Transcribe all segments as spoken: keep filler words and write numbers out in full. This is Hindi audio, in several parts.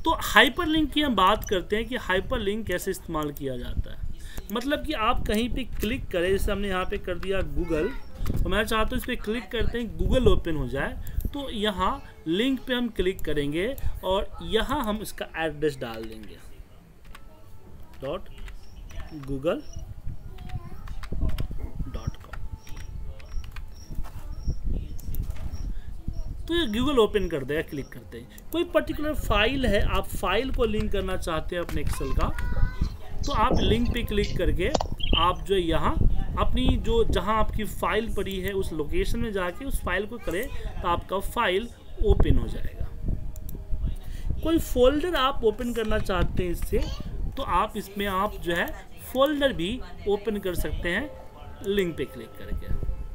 तो हाइपरलिंक की हम बात करते हैं कि हाइपरलिंक कैसे इस्तेमाल किया जाता है। मतलब कि आप कहीं पे क्लिक करें, जैसे हमने यहाँ पे कर दिया गूगल, तो मैं चाहता हूँ इस पर क्लिक करते हैं गूगल ओपन हो जाए, तो यहाँ लिंक पे हम क्लिक करेंगे और यहाँ हम इसका एड्रेस डाल देंगे डॉट गूगल डॉट कॉम। तो ये गूगल ओपन कर देगा क्लिक करते हैं। कोई पर्टिकुलर फाइल है, आप फाइल को लिंक करना चाहते हैं अपने एक्सेल का, तो आप लिंक पे क्लिक करके आप जो यहाँ अपनी जो जहाँ आपकी फाइल पड़ी है उस लोकेशन में जाके उस फाइल को करें तो आपका फाइल ओपन हो जाएगा। कोई फोल्डर आप ओपन करना चाहते हैं इससे, तो आप इसमें आप जो है फोल्डर भी ओपन कर सकते हैं लिंक पे क्लिक करके।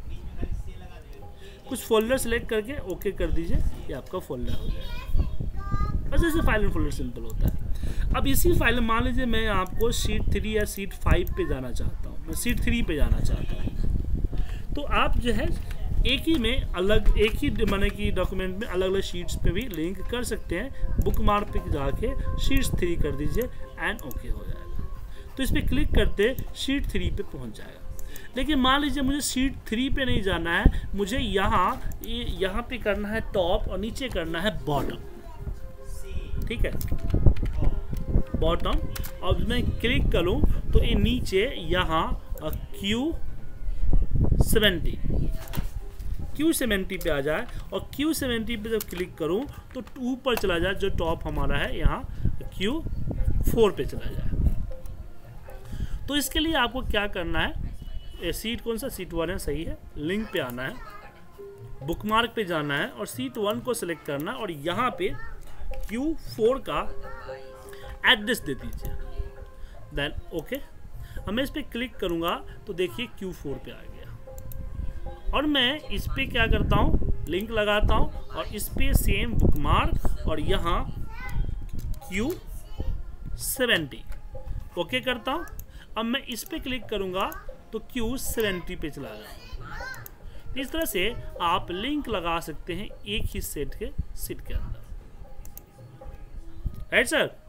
कुछ फोल्डर सेलेक्ट करके ओके कर दीजिए, ये आपका फोल्डर हो जाएगा। बस ऐसे फाइल एंड फोल्डर सिंपल होता है। अब इसी फाइल में मान लीजिए मैं आपको शीट थ्री या शीट फाइव पे जाना चाहता हूँ, मैं शीट थ्री पे जाना चाहता हूँ, तो आप जो है एक ही में अलग एक ही माने कि डॉक्यूमेंट में अलग अलग शीट्स पे भी लिंक कर सकते हैं। बुक मार्क पे जाके शीट थ्री कर दीजिए एंड ओके हो जाएगा। तो इस पर क्लिक करते शीट थ्री पे पहुँच जाएगा। लेकिन मान लीजिए मुझे शीट थ्री पे नहीं जाना है, मुझे यहाँ यहाँ पे करना है टॉप और नीचे करना है बॉटम, ठीक है, बॉटम। और मैं क्लिक करूँ तो ये नीचे यहाँ क्यू सेवेंटी क्यू सेवेंटी पे आ जाए, और क्यू सेवेंटी पे जब क्लिक करूँ तो ऊपर चला जाए, जो टॉप हमारा है यहाँ क्यू फोर पे चला जाए। तो इसके लिए आपको क्या करना है, ए, सीट कौन सा सीट वन है, सही है, लिंक पे आना है, बुकमार्क पे जाना है और सीट वन को सिलेक्ट करना और यहाँ पे क्यू फोर का एड्रेस दे दीजिए, देन ओके। अब मैं इस पर क्लिक करूँगा तो देखिए क्यू फोर पे आ गया। और मैं इस पर क्या करता हूँ, लिंक लगाता हूँ और इस पर सेम बुकमार्क और यहाँ क्यू सेवेंटी ओके करता हूँ। अब मैं इस पर क्लिक करूँगा तो क्यू सेवेंटी पे चला जाए। इस तरह से आप लिंक लगा सकते हैं एक ही सेट के सीट के अंदर, राइट सर।